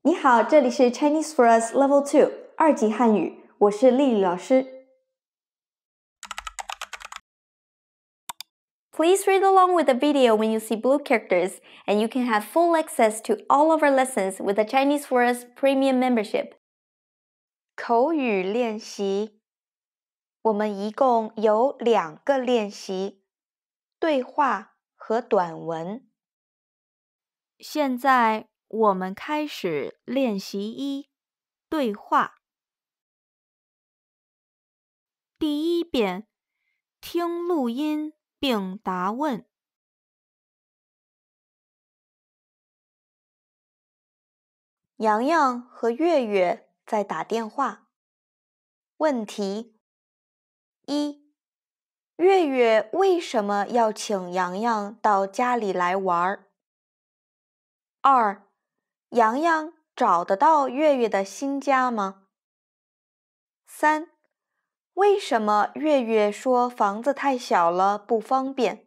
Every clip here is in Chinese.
你好，这里是 Chinese for Us Level 2二级汉语，我是丽丽老师。Please read along with the video when you see blue characters, and you can have full access to all of our lessons with the Chinese for Us Premium membership. 口语练习，我们一共有2个练习，对话和短文。 现在我们开始练习1，对话。第一遍，听录音并答问。 洋洋和月月在打电话。问题1：月月为什么要请洋洋到家里来玩？2：洋洋找得到月月的新家吗？3：为什么月月说房子太小了，不方便？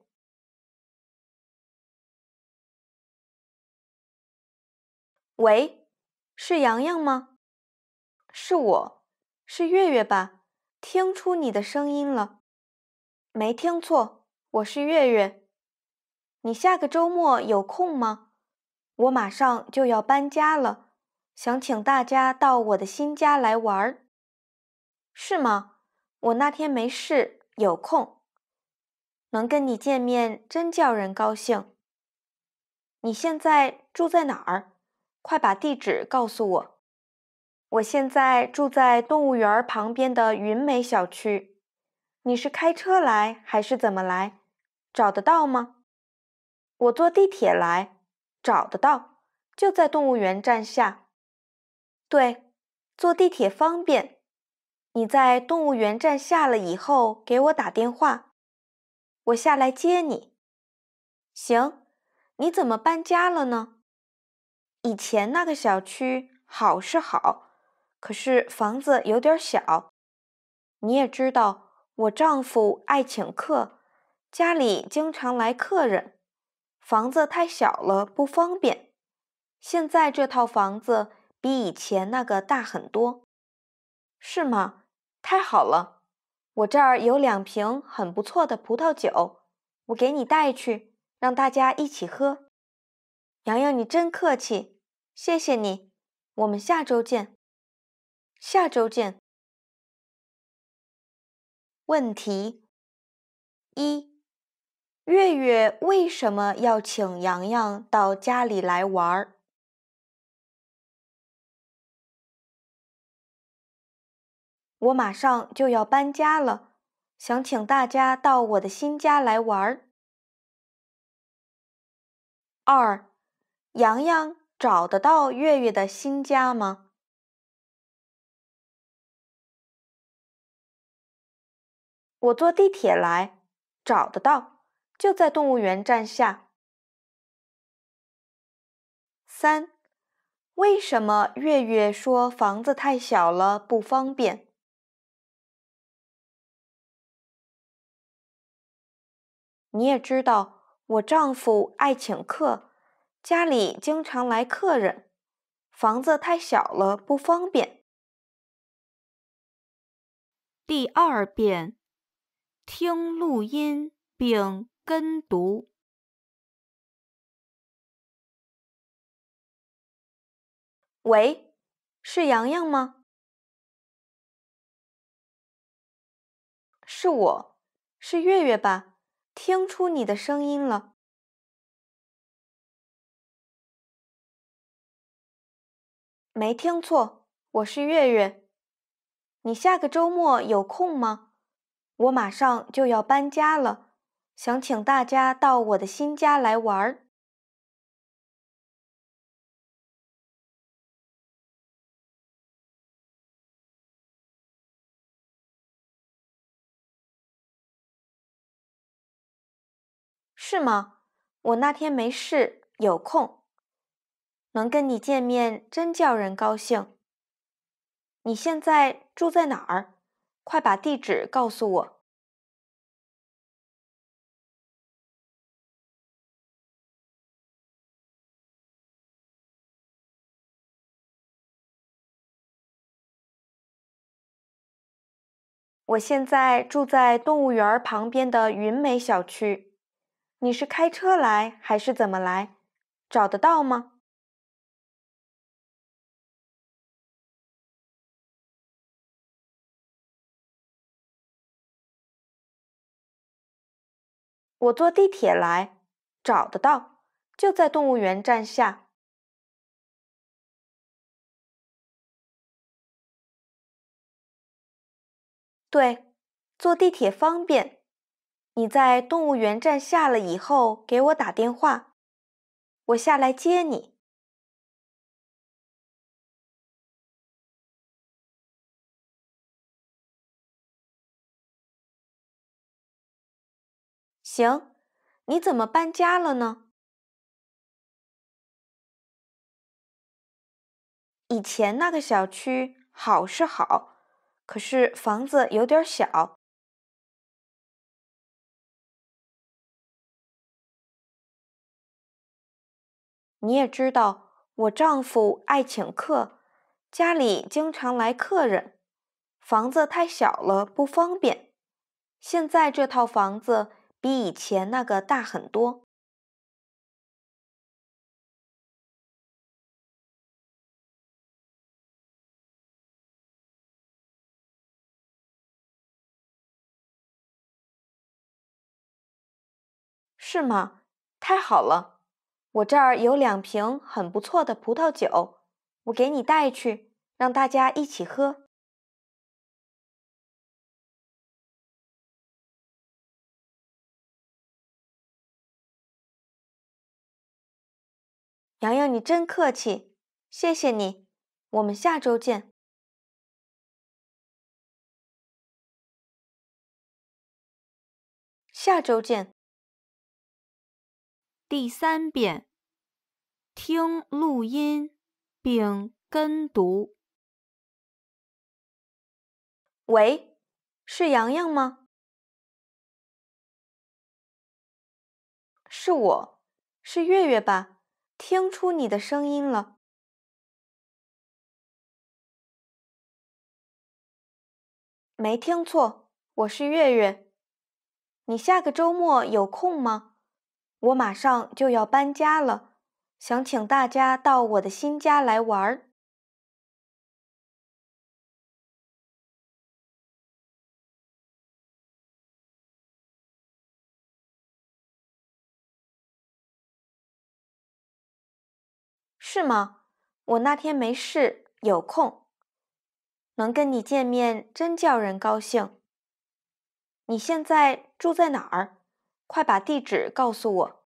喂，是洋洋吗？是我，是月月吧？听出你的声音了。没听错，我是月月。你下个周末有空吗？我马上就要搬家了，想请大家到我的新家来玩。是吗？我那天没事，有空。能跟你见面真叫人高兴。你现在住在哪儿？快把地址告诉我。我现在住在动物园旁边的云美小区。你是开车来还是怎么来？找得到吗？我坐地铁来，找得到，就在动物园站下。对，坐地铁方便。你在动物园站下了以后给我打电话，我下来接你。行，你怎么搬家了呢？以前那个小区好是好，可是房子有点小。你也知道，我丈夫爱请客，家里经常来客人，房子太小了，不方便。现在这套房子比以前那个大很多。是吗？太好了！我这儿有2瓶很不错的葡萄酒，我给你带去，让大家一起喝。洋洋，你真客气，谢谢你。我们下周见。下周见。问题1：月月为什么要请洋洋到家里来玩？我马上就要搬家了，想请大家到我的新家来玩。2：洋洋找得到月月的新家吗？我坐地铁来，找得到，就在动物园站下。3：为什么月月说房子太小了，不方便？你也知道，我丈夫爱请客，家里经常来客人，房子太小了，不方便。 第2遍，听录音并跟读。 喂，是洋洋吗？是我，是月月吧？听出你的声音了。没听错，我是月月。你下个周末有空吗？我马上就要搬家了，想请大家到我的新家来玩。是吗？我那天没事，有空。能跟你见面真叫人高兴。你现在住在哪儿？快把地址告诉我。 我现在住在动物园旁边的云美小区。你是开车来还是怎么来？找得到吗？我坐地铁来，找得到，就在动物园站下。对，坐地铁方便。你在动物园站下了以后给我打电话，我下来接你。行，你怎么搬家了呢？以前那个小区好是好，可是房子有点小。你也知道，我丈夫爱请客，家里经常来客人，房子太小了不方便。现在这套房子比以前那个大很多。是吗？太好了，我这儿有2瓶很不错的葡萄酒，我给你带去，让大家一起喝。洋洋，你真客气，谢谢你，我们下周见。下周见。 第3遍，听录音并跟读。 喂，是洋洋吗？是我，是月月吧？听出你的声音了。没听错，我是月月。你下个周末有空吗？我马上就要搬家了，想请大家到我的新家来玩儿。是吗？我那天没事，有空，能跟你见面真叫人高兴。你现在住在哪儿？快把地址告诉我。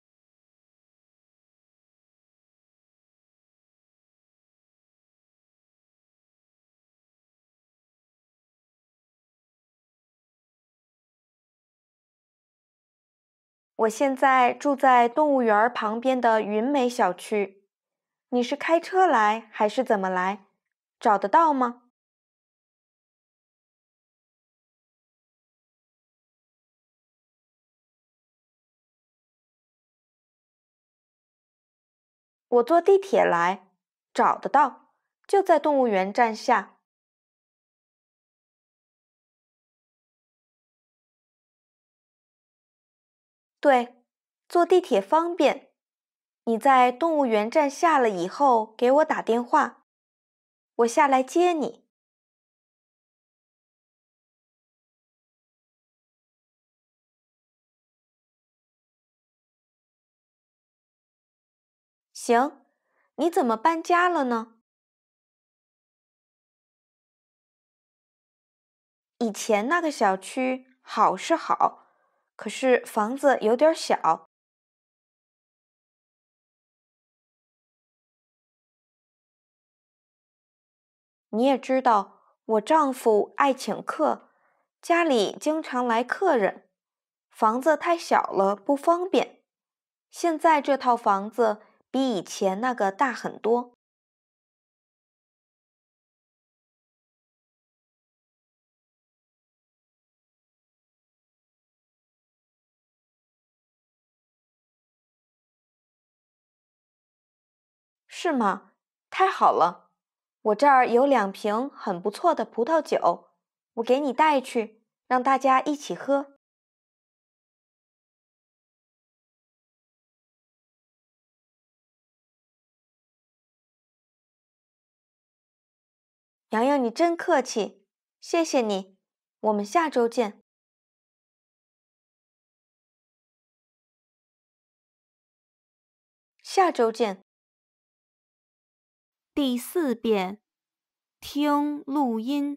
我现在住在动物园旁边的云美小区。你是开车来还是怎么来？找得到吗？我坐地铁来，找得到，就在动物园站下。对，坐地铁方便。你在动物园站下了以后给我打电话，我下来接你。行，你怎么搬家了呢？以前那个小区好是好，可是房子有点小。你也知道，我丈夫爱请客，家里经常来客人，房子太小了不方便。现在这套房子比以前那个大很多。是吗？太好了，我这儿有2瓶很不错的葡萄酒，我给你带去， 让大家一起喝。洋洋，你真客气，谢谢你，我们下周见。下周见。 第4遍，听录音。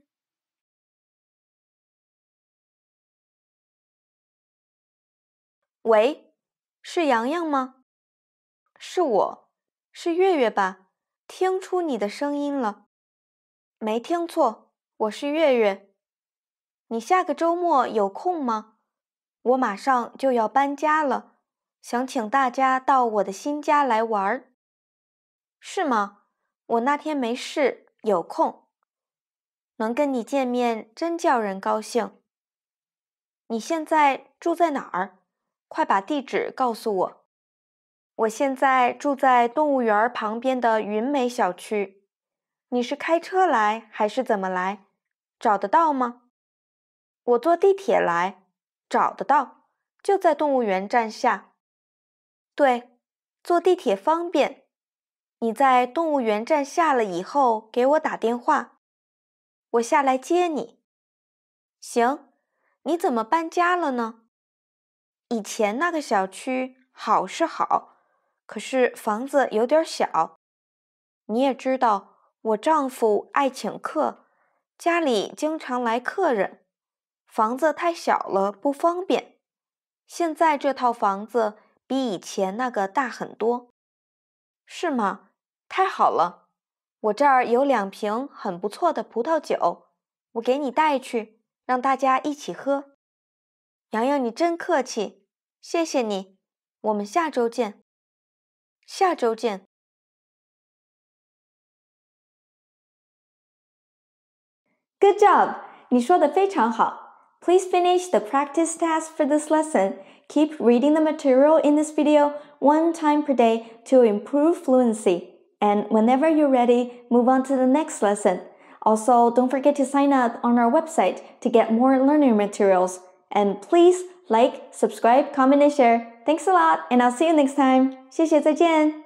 喂，是洋洋吗？是我，是月月吧？听出你的声音了。没听错，我是月月。你下个周末有空吗？我马上就要搬家了，想请大家到我的新家来玩儿。是吗？我那天没事，有空。能跟你见面真叫人高兴。你现在住在哪儿？快把地址告诉我。我现在住在动物园旁边的云美小区。你是开车来还是怎么来？找得到吗？我坐地铁来，找得到，就在动物园站下。对，坐地铁方便。你在动物园站下了以后给我打电话，我下来接你。行，你怎么搬家了呢？以前那个小区好是好，可是房子有点小。你也知道，我丈夫爱请客，家里经常来客人，房子太小了不方便。现在这套房子比以前那个大很多。是吗？太好了，我这儿有2瓶很不错的葡萄酒，我给你带去，让大家一起喝。洋洋，你真客气，谢谢你，我们下周见。下周见。Good job! 你说得非常好。Please finish the practice task for this lesson. Keep reading the material in this video 1 time per day to improve fluency. And whenever you're ready, move on to the next lesson. Also, don't forget to sign up on our website to get more learning materials. And please like, subscribe, comment, and share. Thanks a lot, and I'll see you next time. 谢谢，再见。